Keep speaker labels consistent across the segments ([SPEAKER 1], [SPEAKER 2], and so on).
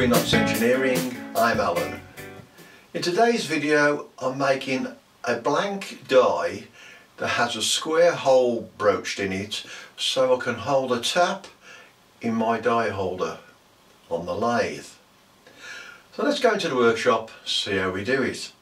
[SPEAKER 1] to Enots Engineering. I'm Alan. In today's video I'm making a blank die that has a square hole broached in it so I can hold a tap in my die holder on the lathe. So let's go into the workshop, see how we do it.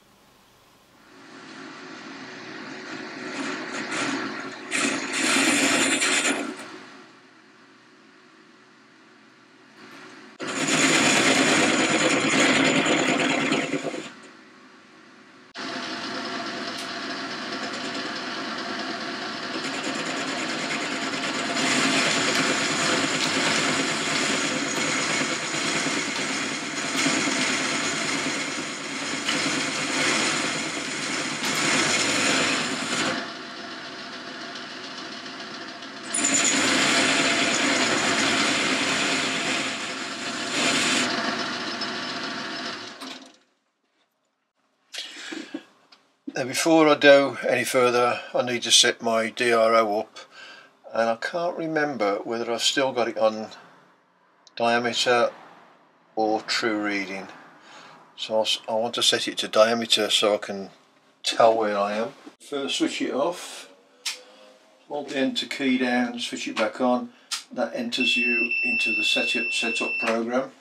[SPEAKER 1] Now before I do any further I need to set my DRO up, and I can't remember whether I've still got it on diameter or true reading, so I want to set it to diameter so I can tell where I am. First switch it off, hold the enter key down, switch it back on. That enters you into the setup program.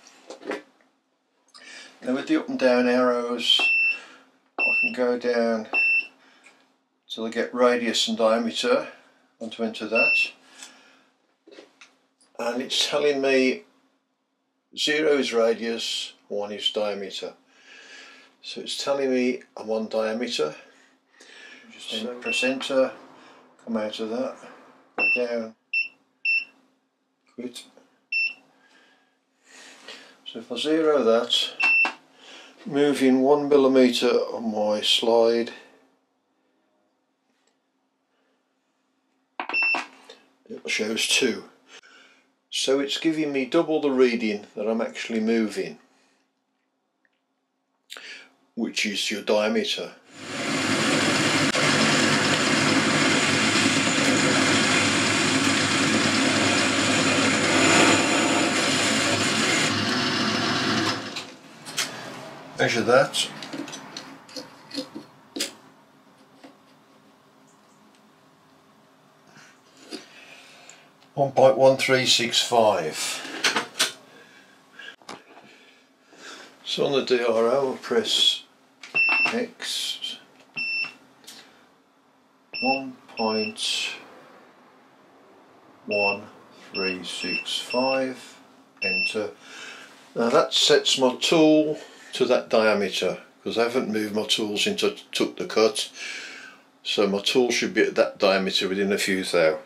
[SPEAKER 1] Now with the up and down arrows I can go down till I get radius and diameter. I want to enter that, and it's telling me 0 is radius, 1 is diameter. So it's telling me I'm on diameter. Just then press enter, come out of that, go down, quit. So if I 0 that, moving 1 millimeter on my slide, it shows 2. So it's giving me double the reading that I'm actually moving, which is your diameter. Measure that. .1365. So on the DRO I'll press X, 1.1365, enter. Now that sets my tool to that diameter, because I haven't moved my tool since I took the cut, so my tool should be at that diameter within a few thou.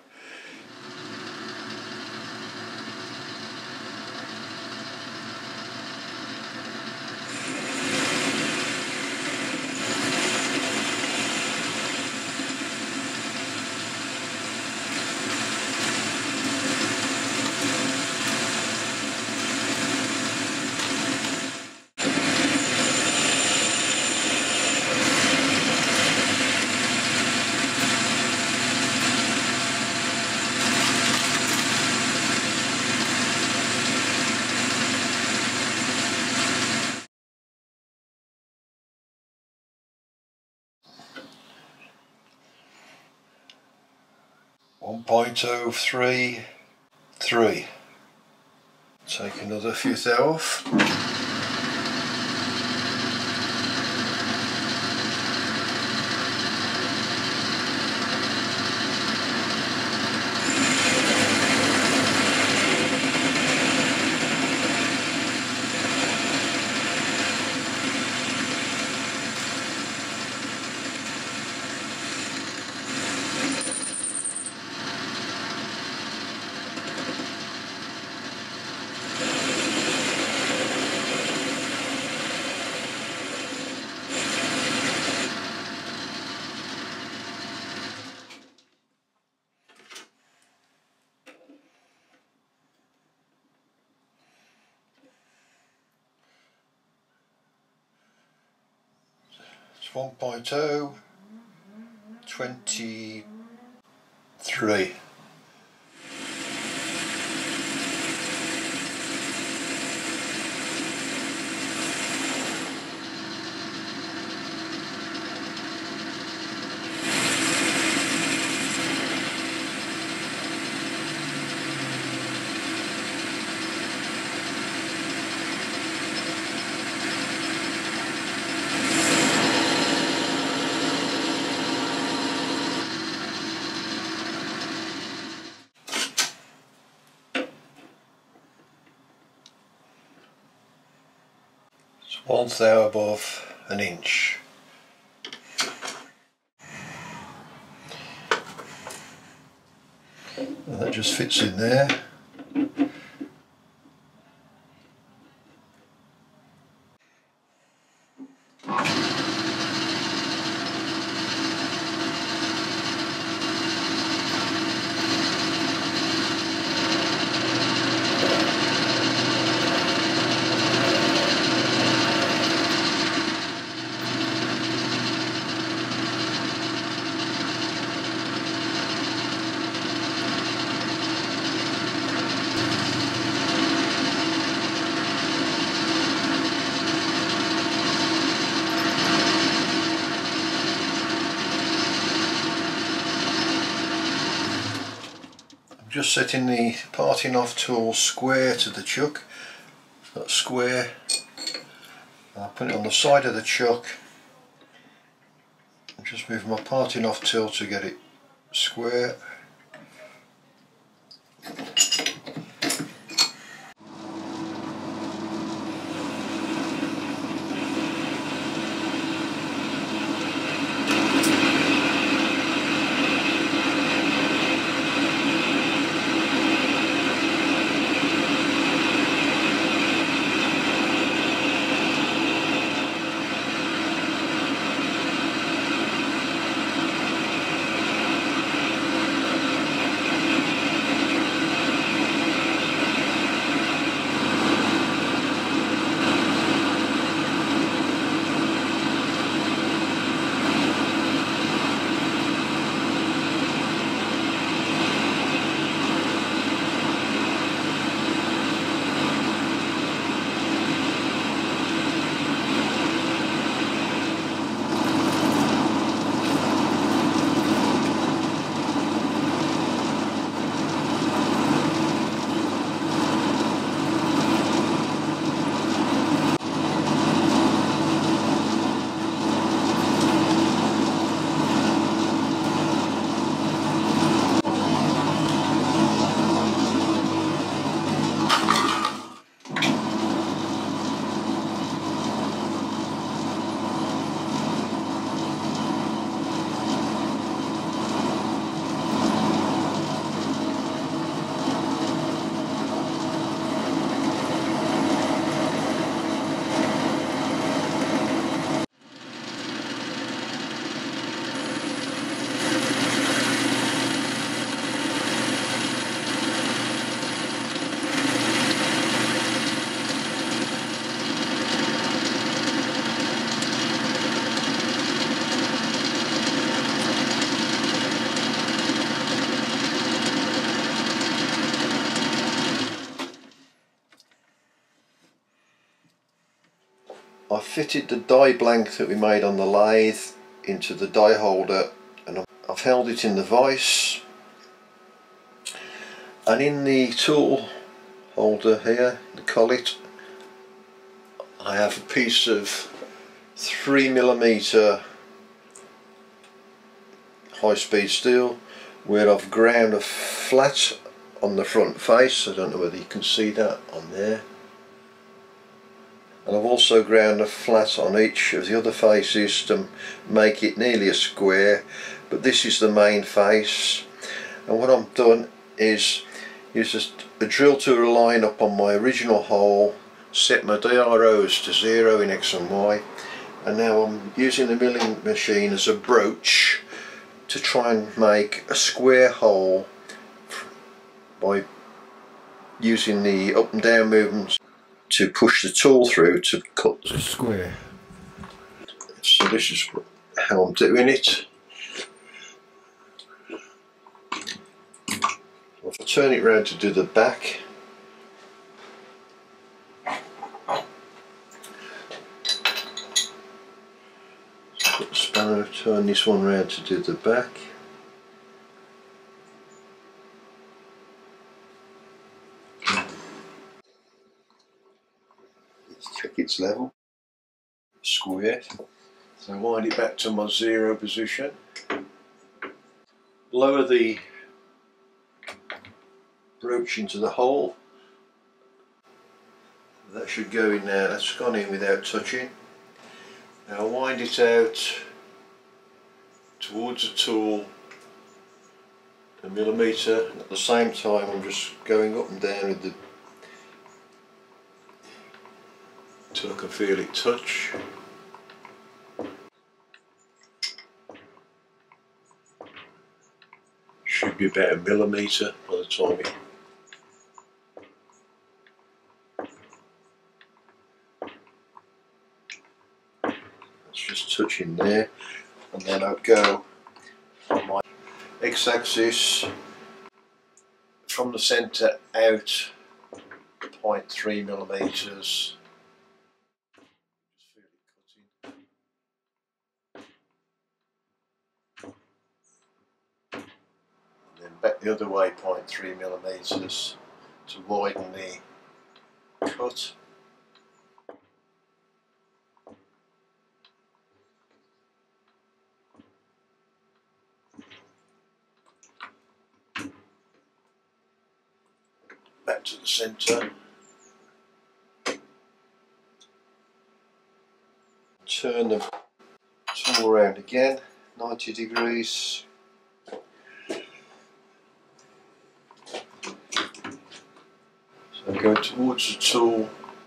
[SPEAKER 1] .033. Take another few thou off. It's 1.023. 1 thou above an inch. And that just fits in there. Just setting the parting off tool square to the chuck. That's square. I'll put it on the side of the chuck. I'm just moving my parting off tool to get it square. I fitted the die blank that we made on the lathe into the die holder, and I've held it in the vise, and in the tool holder here, the collet, I have a piece of 3mm high speed steel where I've ground a flat on the front face. I don't know whether you can see that on there. And I've also ground a flat on each of the other faces to make it nearly a square, but this is the main face. And what I've done is use just a drill to line up on my original hole, set my DROs to 0 in X and Y, and now I'm using the milling machine as a broach to try and make a square hole by using the up and down movements to push the tool through to cut the square. So this is how I'm doing it. If I turn it round to do the back, put the spanner, turn this one round to do the back. Check its level, square. So wind it back to my 0 position. Lower the broach into the hole. That should go in there. That's gone in without touching. Now I'll wind it out towards the tool, a millimetre, and at the same time I'm just going up and down with the till I can feel it touch. Should be about a millimetre by the time it. That's just touching there, and then I'll go on my x-axis from the centre out 0.3 millimetres. Then back the other way 0.3 millimetres to widen the cut. Back to the centre. Turn the tool around again, 90 degrees. So go towards the tool.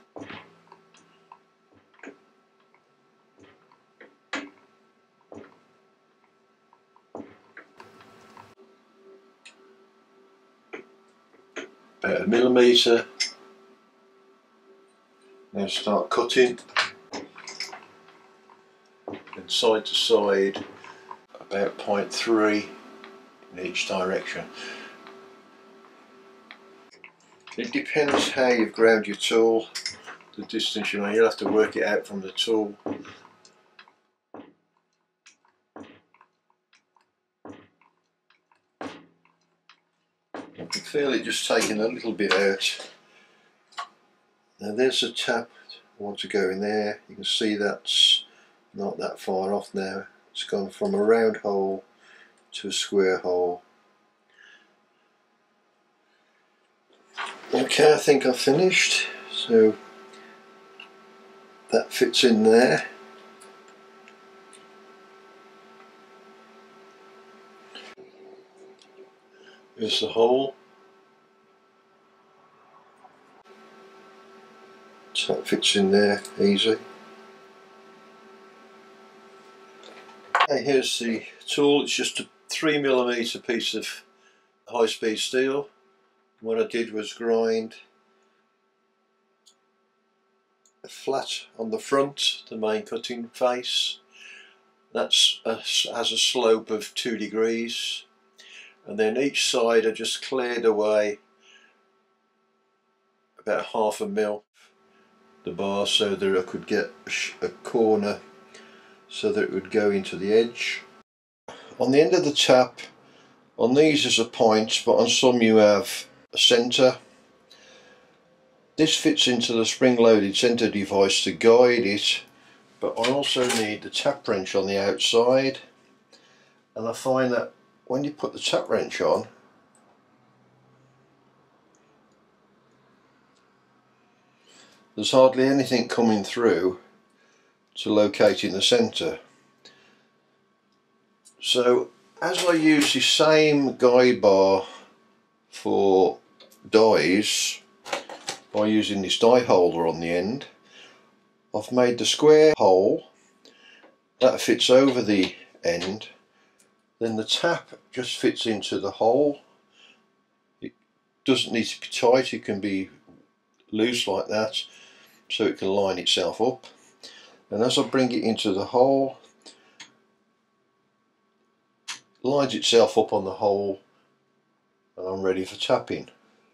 [SPEAKER 1] About a millimetre. Now start cutting. And side to side, about 0.3 in each direction. It depends how you've ground your tool, the distance you want. You'll have to work it out from the tool. I can feel it just taking a little bit out. Now there's a tap I want to go in there. You can see that's not that far off now. It's gone from a round hole to a square hole. Okay, I think I've finished. So that fits in there. Here's the hole. So that fits in there easy. Okay, here's the tool. It's just a 3mm piece of high-speed steel. What I did was grind flat on the front, the main cutting face. That's has a slope of 2 degrees, and then each side I just cleared away about 1/2 mil the bar so that I could get a corner so that it would go into the edge. On the end of the tap, on these is a point, but on some you have a centre. This fits into the spring-loaded centre device to guide it, but I also need the tap wrench on the outside, and I find that when you put the tap wrench on, there's hardly anything coming through to locate in the centre. So as I use the same guide bar for dies, by using this die holder on the end, I've made the square hole that fits over the end. Then the tap just fits into the hole. It doesn't need to be tight, it can be loose like that, so it can line itself up. And as I bring it into the hole, it lines itself up on the hole, and I'm ready for tapping.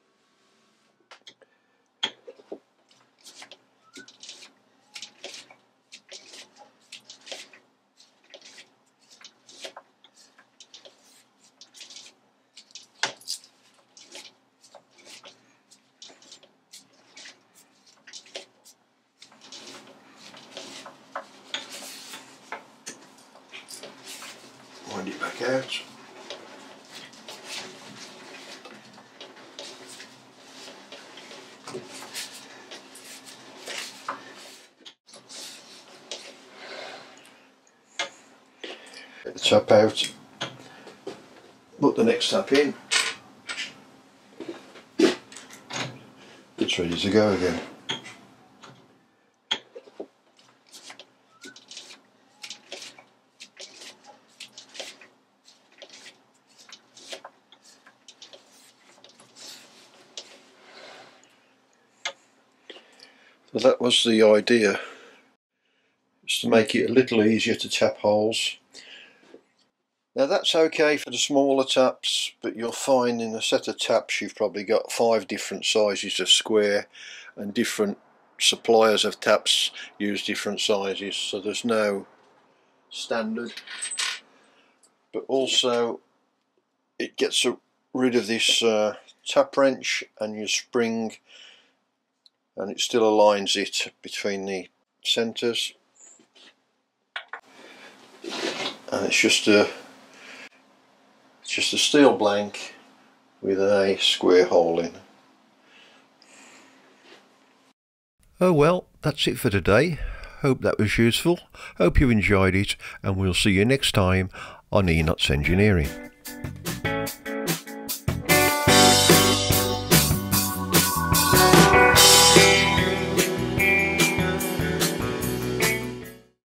[SPEAKER 1] Wind it back out. tap out, put the next tap in, it's ready to go again. So that was the idea, just to make it a little easier to tap holes. Now that's okay for the smaller taps, but you'll find in a set of taps you've probably got 5 different sizes of square, and different suppliers of taps use different sizes, so there's no standard. But also it gets rid of this tap wrench and your spring, and it still aligns it between the centres, and it's just a steel blank with a square hole in. Oh well, that's it for today. Hope that was useful, hope you enjoyed it, and we'll see you next time on Enots Engineering.